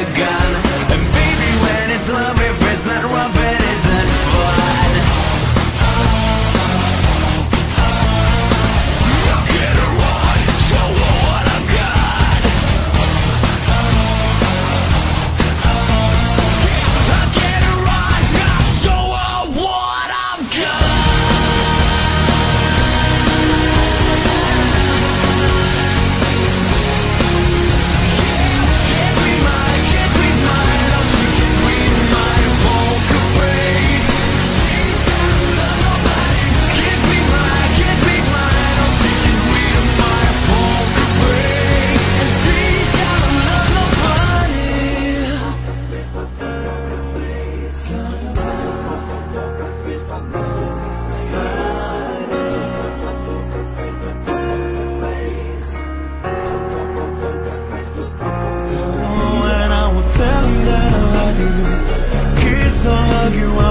gun. And baby, when it's love, if it's not rough, it isn't fun. I'll get it right, show her what I've got. I'll get it right, I'll show her what I've got. Kiss or hug you